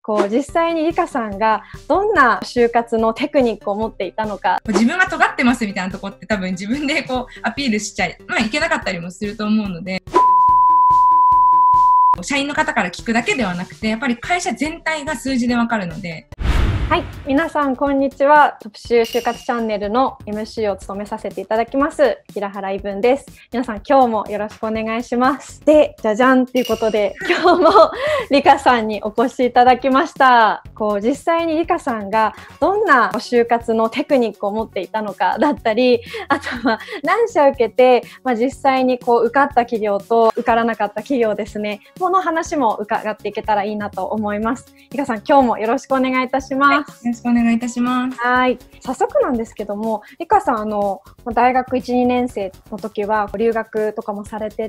実際にリカさんがどんな就活のテクニックを持っていたのか。 自分が尖ってますみたいなとこって多分自分でアピールしちゃいけなかったりもすると思うので、社員の方から聞くだけではなくて、やっぱり会社全体が数字でわかるので。 はい、皆さんこんにちは。特集就活チャンネルの MC を務めさせていただきます平原依文です。皆さん今日もよろしくお願いします。で、じゃじゃんっていうことで今日もリカさんにお越しいただきました。実際にリカさんがどんな就活のテクニックを持っていたのかだったり、あとは何社受けて、実際に受かった企業と受からなかった企業ですね。この話も伺っていけたらいいなと思います。リカさん今日もよろしくお願いいたします。 よろしくお願いいたします。 はい。早速なんですけども、リカさん大学1、2年生の時は留学とかもされてって、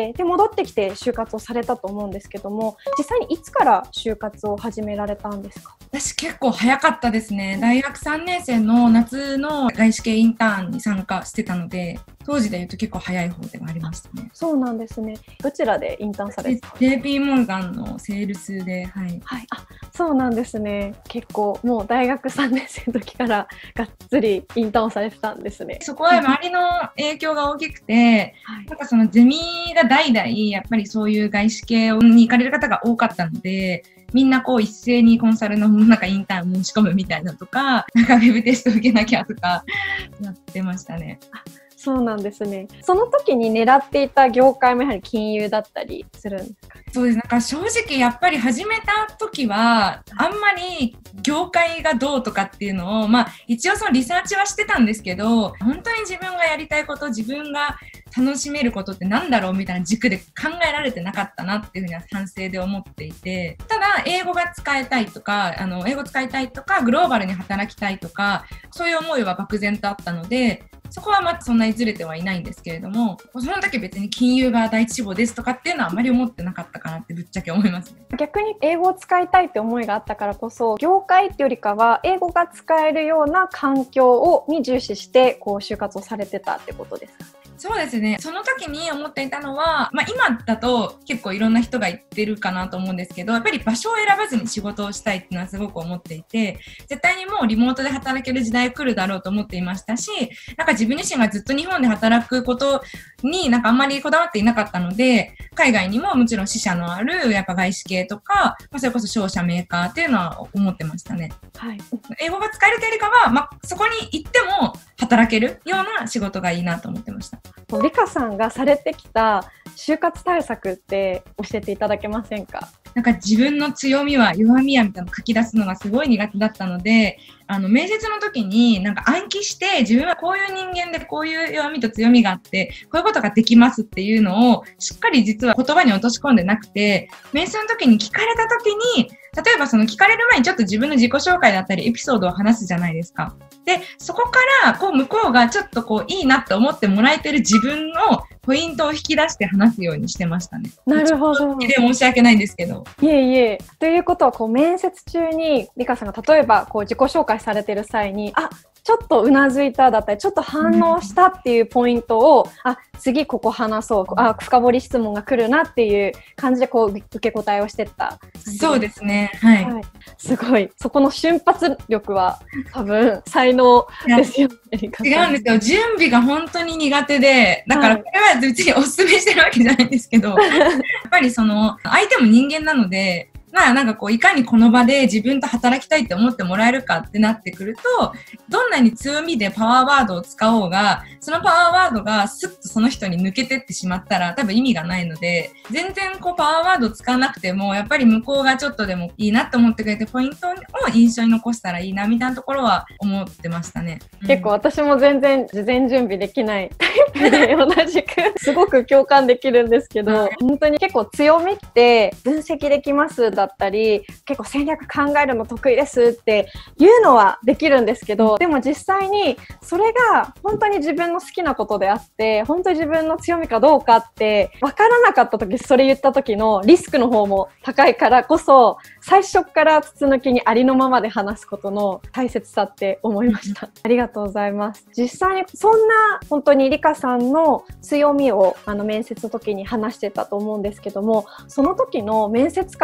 で、戻ってきて就活をされたと思うんですけども、実際にいつから就活を始められたんですか？ 私結構早かったですね。大学3年生の夏の外資系インターンに参加してたので、当時で言うと結構早い方ではありましたね。 そうなんですね。どちらでインターンされた？ JP モルガンのセールスで、はい。 はい。あ、そうなんですね。結構もう大学3年生の時からがっつりインターンをされてたんですね。 そこは周りの影響が大きくて、なんかそのゼミが代々やっぱりそういう外資系に行かれる方が多かったので、みんな一斉にコンサルのなんかインターン申し込むみたいなとか、なんかウェブテスト受けなきゃとかやってましたね。 そうなんですね。その時に狙っていた業界もやはり金融だったりするんですか？ そうです。なんか正直やっぱり始めた時はあんまり業界がどうとかっていうのを一応そのリサーチはしてたんですけど、本当に自分がやりたいこと、自分が楽しめることってなんだろうみたいな軸で考えられてなかったなっていうふうには反省で思っていて、ただ英語が使えたいとか、英語使いたいとか、グローバルに働きたいとか、そういう思いは漠然とあったので、そこはそんなにずれてはいないんですけれども、その時別に金融が第一志望ですとかっていうのはあまり思ってなかったかなってぶっちゃけ思いますね。 逆に英語を使いたいって思いがあったからこそ、業界ってよりかは英語が使えるような環境に重視して就活をされてたってことですか？ そうですね。その時に思っていたのは、今だと結構いろんな人が言ってるかなと思うんですけど、やっぱり場所を選ばずに仕事をしたいっていうのはすごく思っていて、絶対にもうリモートで働ける時代が来るだろうと思っていましたし、なんか自分自身がずっと日本で働くことになんかあんまりこだわっていなかったので、海外にももちろん支社のあるやっぱ外資系とか、それこそ商社メーカーっていうのは思ってましたね。 はい。 英語が使えるというよりかは、そこに行っても働けるような仕事がいいなと思ってました。 リカさんがされてきた就活対策って教えていただけませんか？ なんか自分の強みは弱みやみたいなのを書き出すのがすごい苦手だったので、面接の時になんか暗記して自分はこういう人間でこういう弱みと強みがあって、こういうことができますっていうのをしっかり実は言葉に落とし込んでなくて、面接の時に聞かれた時に、例えばその聞かれる前にちょっと自分の自己紹介だったりエピソードを話すじゃないですか。で、そこから向こうがちょっといいなって思ってもらえてる自分のポイントを引き出して話すようにしてましたね。 なるほど。 で申し訳ないんですけど。 いえいえ。ということは面接中にリカさんが例えば自己紹介されてる際に、ちょっとうなずいただったり、ちょっと反応したっていうポイントを、次ここ話そう、深掘り質問が来るなっていう感じで受け答えをしてった。 そうですね。はい。 はい、すごい。そこの瞬発力は多分才能ですよね。 違うんですよ。準備が本当に苦手で、だからこれは別にお勧めしてるわけじゃないんですけど、やっぱり相手も人間なので、なんかいかにこの場で自分と働きたいって思ってもらえるかってなってくると、どんなに強みでパワーワードを使おうが、そのパワーワードがスッとその人に抜けてってしまったら多分意味がないので、全然パワーワード使わなくても、やっぱり向こうがちょっとでもいいなって思ってくれて、ポイントを印象に残したらいいなみたいなところは思ってましたね。 結構私も全然事前準備できないタイプで同じくすごく共感できるんですけど、本当に結構強みって分析できますだったり、結構戦略考えるの得意ですっていうのはできるんですけど、でも実際にそれが本当に自分の好きなことであって、本当に自分の強みかどうかって分からなかった時、それ言った時のリスクの方も高いからこそ、最初から筒抜きにありのままで話すことの大切さって思いました。ありがとうございます。実際にそんな本当にリカさんの強みを面接の時に話してたと思うんですけども、その時の面接官の方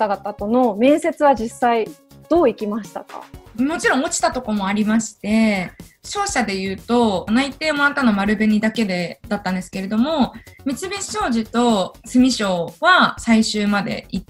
方々との面接は実際どういきましたか？ もちろん落ちたとこもありまして、商社で言うと内定もらったのは丸紅だけだったんですけれども、三菱商事と住商は最終まで行って、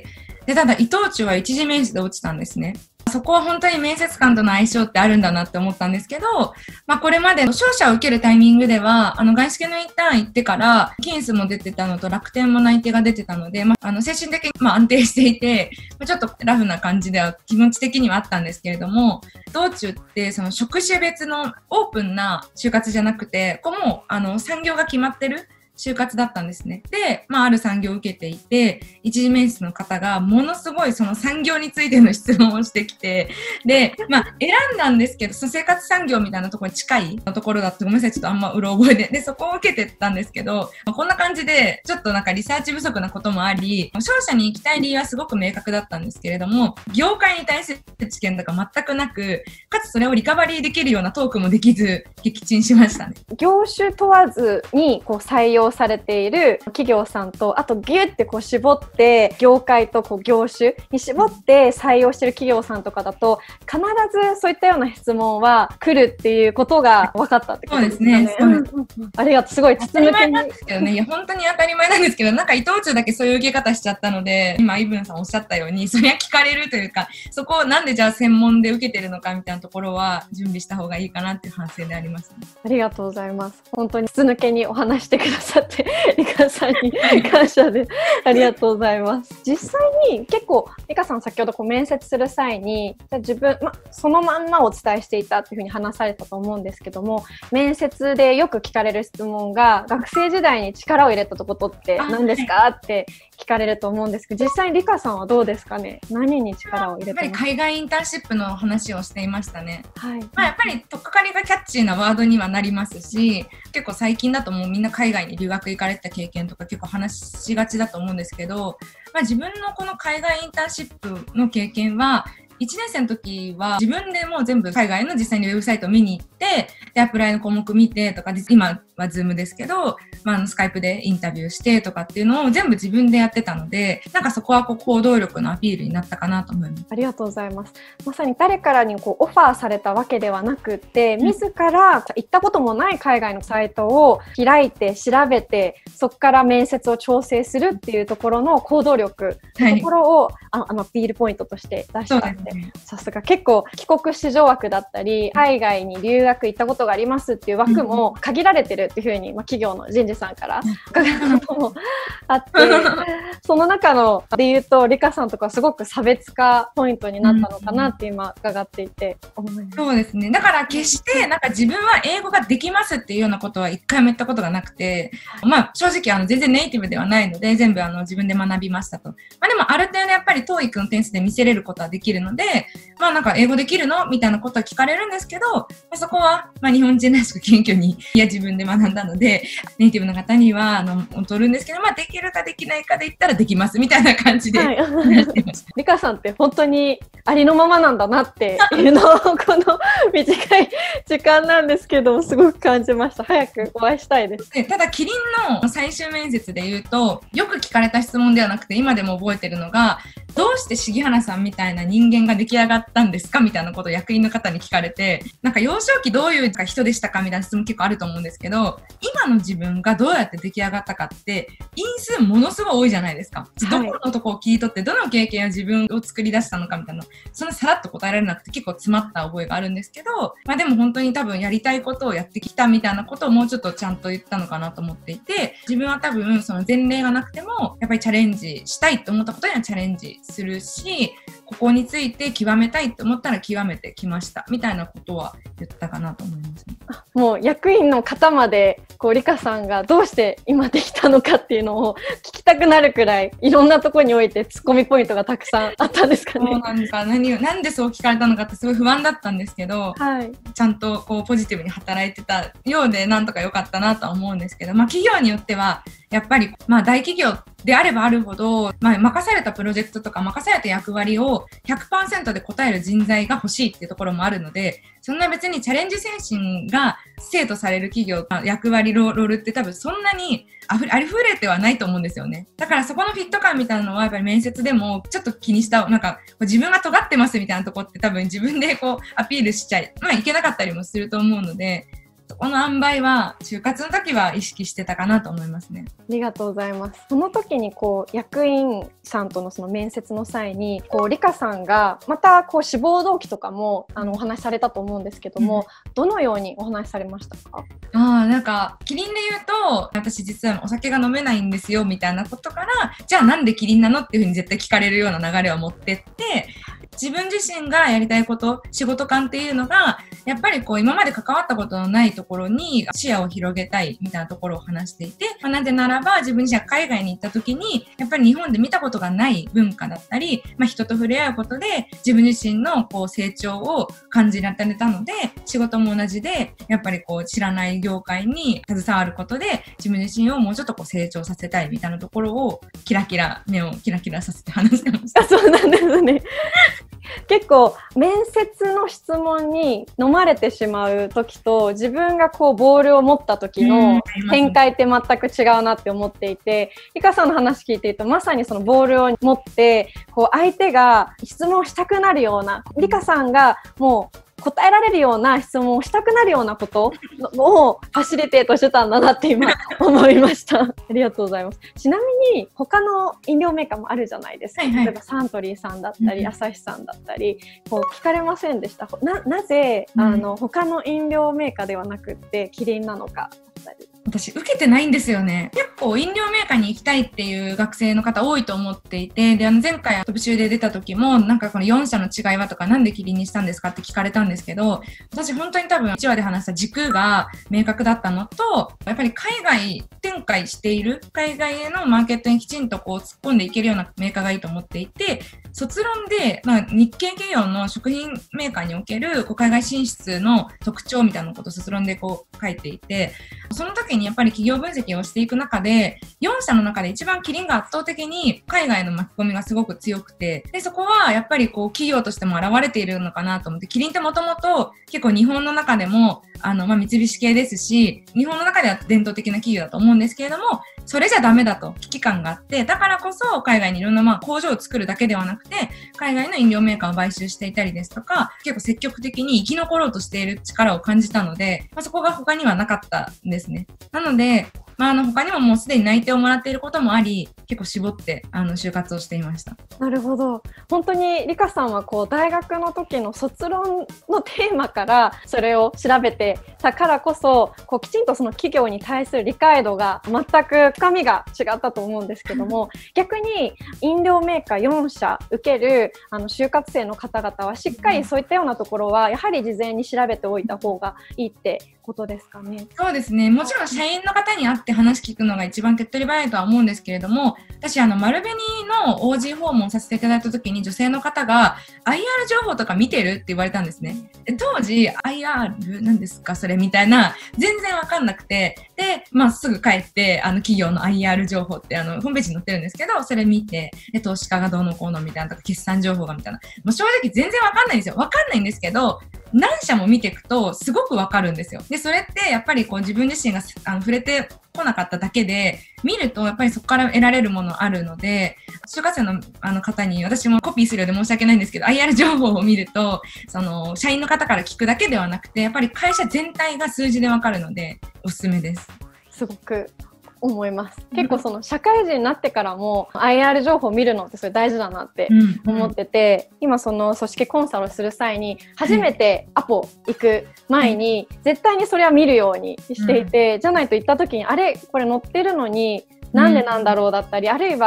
でただ伊藤忠は一次面接で落ちたんですね。そこは本当に面接官との相性ってあるんだなって思ったんですけど、これまでの商社を受けるタイミングでは、外資系のインターン行ってから、キンスも出てたのと楽天も内定が出てたので、精神的に安定していて、ちょっとラフな感じでは気持ち的にはあったんですけれども、道中ってその職種別のオープンな就活じゃなくて、ここも産業が決まってる就活だったんですね。で、ある産業を受けていて、一次面接の方がものすごいその産業についての質問をしてきて、で、選んだんですけど、その生活産業みたいなところに近いところだって、ごめんなさい、ちょっとあんまうろ覚えで。で、そこを受けてったんですけど、こんな感じで、ちょっとリサーチ不足なこともあり、商社に行きたい理由はすごく明確だったんですけれども、業界に対する知見とか全くなく、かつそれをリカバリーできるようなトークもできず、撃沈しましたね。 業種問わずに採用されている企業さんと、あとギュッて絞って業界と業種に絞って採用している企業さんとかだと、必ずそういったような質問は来るっていうことが分かったってことですね。そうですね。ありがとう。すごい筒抜けに。当たり前なんですけどね。 いや本当に当たり前なんですけど、伊藤忠だけそういう受け方しちゃったので、今イブンさんおっしゃったように、それは聞かれるというか、そこをなんでじゃあ専門で受けてるのかみたいなところは準備した方がいいかなっていう反省でありますね。 ありがとうございます。本当に筒抜けにお話してくださってリカさんに感謝です。ありがとうございます。実際に結構リカさん先ほど面接する際に自分、そのまんまお伝えしていたっていうふうに話されたと思うんですけども、面接でよく聞かれる質問が、学生時代に力を入れたことって何ですかって聞かれると思うんですけど、実際にリカさんはどうですかね？何に力を入れてますか？ やっぱり海外インターンシップの話をしていましたね。 はい。 やっぱり取っかかりがキャッチーなワードにはなりますし、結構最近だともうみんな海外に留学行かれてた経験とか結構話しがちだと思うんですけど、自分のこの海外インターンシップの経験は、1年生の時は自分でもう全部海外の実際にウェブサイトを見に行って、で、アプライの項目見てとか、今はズームですけど、スカイプでインタビューしてとかっていうのを全部自分でやってたので、そこは行動力のアピールになったかなと思います。 ありがとうございます。まさに誰からにオファーされたわけではなくて、自ら行ったこともない海外のサイトを開いて調べて、そこから面接を調整するっていうところの行動力のところを、アピールポイントとして出したんで、さすが。結構帰国子女枠だったり、海外に留学行ったことがありますっていう枠も限られてるっていうふうに、企業の人事さんから伺うこともあって、その中ので言うと、リカさんとかすごく差別化ポイントになったのかなって今伺っていて思います。 そうですね。だから決して自分は英語ができますっていうようなことは一回も言ったことがなくて、正直全然ネイティブではないので、全部自分で学びましたと。でもある程度やっぱり TOEIC の点数で見せれることはできるので、英語できるのみたいなことは聞かれるんですけど、そこは日本人らしく謙虚に、自分で学んだので、ネイティブの方には劣るんですけど、できるかできないかで言ったらできますみたいな感じで、 リカさんって本当にありのままなんだなっていうのをこの短い時間なんですけどすごく感じました。早くお会いしたいです。 ただキリンの最終面接で言うと、よく聞かれた質問ではなくて今でも覚えてるのが、どうして杉原さんみたいな人間が出来上がったんですかみたいなことを役員の方に聞かれて、幼少期どういう人でしたかみたいな質問結構あると思うんですけど、今の自分がどうやって出来上がったかって因数ものすごい多いじゃないですか。どこのとこを聞い取ってどの経験を自分を作り出したのかみたいな、そんなさらっと答えられなくて結構詰まった覚えがあるんですけど、でも本当に多分やりたいことをやってきたみたいなことをもうちょっとちゃんと言ったのかなと思っていて、自分は多分その前例がなくてもやっぱりチャレンジしたいと思ったことにはチャレンジするし、ここについて極めたいと思ったら極めてきましたみたいなことは言ったかなと思いますね。 もう役員の方までリカさんがどうして今できたのかっていうのを聞きたくなるくらいいろんなところにおいてツッコミポイントがたくさんあったんですかね。 そうなんですか。なんでそう聞かれたのかってすごい不安だったんですけど、ちゃんとポジティブに働いてたようでなんとか良かったなとは思うんですけど、企業によってはやっぱり、まあ、大企業であればあるほど、まあ、任されたプロジェクトとか任された役割を 100% で答える人材が欲しいっていうところもあるので、そんな別にチャレンジ精神が生徒される企業、役割ロールって多分そんなにありふれてはないと思うんですよね。だからそこのフィット感みたいなのはやっぱり面接でもちょっと気にした、なんか自分が尖ってますみたいなとこって多分自分でこうアピールしちゃい、まあいけなかったりもすると思うので、そこの塩梅は就活の時は意識してたかなと思いますね。 ありがとうございます。その時にこう役員さんとのその面接の際にこうリカさんがまたこう志望動機とかもお話しされたと思うんですけども、どのようにお話しされましたか？ なんかキリンで言うと、私実はお酒が飲めないんですよみたいなことから、じゃあなんでキリンなのっていうふうに絶対聞かれるような流れを持ってって、自分自身がやりたいこと、仕事感っていうのが、やっぱりこう今まで関わったことのないところに視野を広げたいみたいなところを話していて、なぜならば自分自身が海外に行った時に、やっぱり日本で見たことがない文化だったり、人と触れ合うことで自分自身のこう成長を感じられたので、仕事も同じで、やっぱりこう知らない業界に携わることで自分自身をもうちょっとこう成長させたいみたいなところを目をキラキラさせて話してました。 そうなんですね。結構面接の質問に飲まれてしまう時と自分がこうボールを持った時の展開って全く違うなって思っていて、リカさんの話聞いているとまさにそのボールを持ってこう相手が質問したくなるような、リカさんがもう答えられるような質問をしたくなるようなことをファシリテートしてたんだなって今思いました。ありがとうございます。ちなみに他の飲料メーカーもあるじゃないですか。例えばサントリーさんだったり、アサヒさんだったり、こう聞かれませんでした？なぜ他の飲料メーカーではなくってキリンなのかだったり。 私受けてないんですよね。結構飲料メーカーに行きたいっていう学生の方多いと思っていて、で前回特集で出た時もなんかこの4社の違いはとかなんでキリンにしたんですかって聞かれたんですけど、私本当に多分1話で話した軸が明確だったのと、やっぱり海外展開している海外へのマーケットにきちんとこう突っ込んでいけるようなメーカーがいいと思っていて、卒論で、日系企業の食品メーカーにおけるこう海外進出の特徴みたいなことを卒論でこう書いていて、その時にやっぱり企業分析をしていく中で、4社の中で一番キリンが圧倒的に海外の巻き込みがすごく強くて、でそこはやっぱりこう企業としても現れているのかなと思って、キリンってもともと結構日本の中でも三菱系ですし、日本の中では伝統的な企業だと思うんですけれども、それじゃダメだと危機感があって、だからこそ海外にいろんな工場を作るだけではなくて、海外の飲料メーカーを買収していたりですとか、結構積極的に生き残ろうとしている力を感じたので、そこが他にはなかったんですね。なので、他にももうすでに内定をもらっていることもあり、結構絞って就活をしていました。 なるほど。本当にリカさんはこう大学の時の卒論のテーマからそれを調べてたからこそ、こうきちんとその企業に対する理解度が全く深みが違ったと思うんですけども、逆に飲料メーカー4社受ける就活生の方々はしっかりそういったようなところはやはり事前に調べておいた方がいいってことですかね。 そうですね。もちろん社員の方に会って話聞くのが一番手っ取り早いとは思うんですけれども、私丸紅の OG 訪問させていただいた時に女性の方が IR 情報とか見てるって言われたんですね。当時 IR 何ですかそれみたいな全然わかんなくて、ですぐ帰って企業の IR 情報ってホームページに載ってるんですけど、それ見て投資家がどうのこうのみたいなとか決算情報がみたいな、もう正直全然わかんないんですよ。わかんないんですけど、何社も見ていくとすごくわかるんですよ。で、それってやっぱりこう自分自身が触れてこなかっただけで、見るとやっぱりそこから得られるものあるので、就活生の方に私もコピーするようで申し訳ないんですけど、IR 情報を見ると、社員の方から聞くだけではなくて、やっぱり会社全体が数字でわかるので、おすすめです。 すごく思います。結構その社会人になってからも IR 情報を見るのってそれ大事だなって思ってて、今その組織コンサルをする際に初めてアポ行く前に絶対にそれは見るようにしていて、じゃないと行った時にあれこれ載ってるのになんでなんだろうだったり、あるいは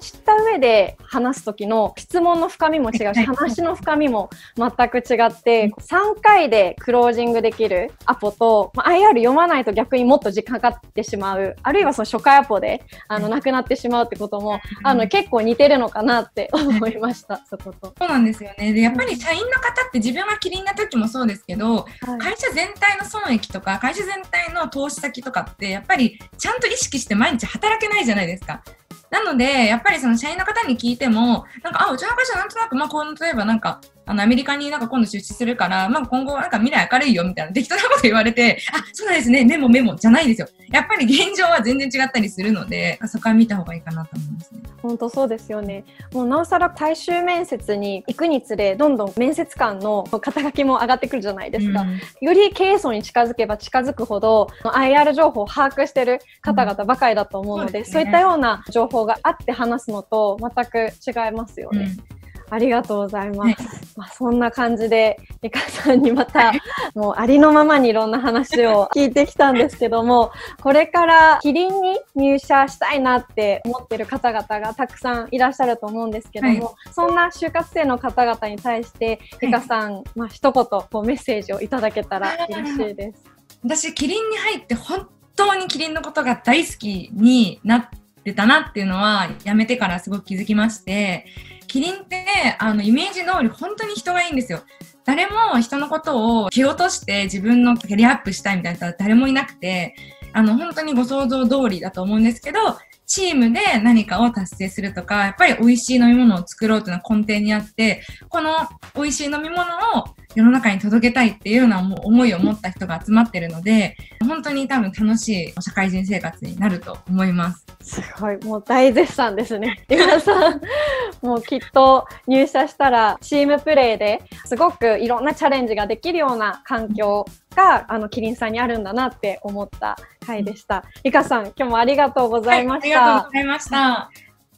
知った上で話す時の質問の深みも違うし、話の深みも全く違って、3回でクロージングできるアポと、IR 読まないと逆にもっと時間かかってしまう、あるいはその初回アポでなくなってしまうってことも結構似てるのかなって思いました。そこと。 そうなんですよね。で、やっぱり社員の方って自分がキリンな時もそうですけど、会社全体の損益とか会社全体の投資先とかってやっぱりちゃんと意識して毎日働けないじゃないですか。なので、やっぱりその社員の方に聞いても、なんか、うちの会社なんとなく、例えばなんか、アメリカになんか今度出資するから、今後なんか未来明るいよみたいな適当なこと言われて、そうなんですね、メモじゃないんですよ。やっぱり現状は全然違ったりするので、そこは見た方がいいかなと思いますね。 本当そうですよね。もうなおさら最終面接に行くにつれ、どんどん面接官の肩書きも上がってくるじゃないですか。より経営層に近づけば近づくほど、IR 情報を把握してる方々ばかりだと思うので、そういったような情報があって話すのと全く違いますよね。ありがとうございます。そんな感じで、リカさんにまた、もうありのままにいろんな話を聞いてきたんですけども、これからキリンに入社したいなって思ってる方々がたくさんいらっしゃると思うんですけども、そんな就活生の方々に対して、リカさん、一言メッセージをいただけたら嬉しいです。 私、キリンに入って本当にキリンのことが大好きになってたなっていうのは、辞めてからすごく気づきまして、キリンってイメージ通り本当に人がいいんですよ。誰も人のことを蹴落として自分のキャリアアップしたいみたいな人は誰もいなくて、本当にご想像通りだと思うんですけど、チームで何かを達成するとか、やっぱり美味しい飲み物を作ろうというのは根底にあって、この美味しい飲み物を世の中に届けたいっていうような思いを持った人が集まってるので、本当に多分楽しい社会人生活になると思います。 すごい、もう大絶賛ですね。皆さん、もうきっと入社したらチームプレーですごくいろんなチャレンジができるような環境がキリンさんにあるんだなって思った回でした。リカさん、今日もありがとうございました。 ありがとうございました。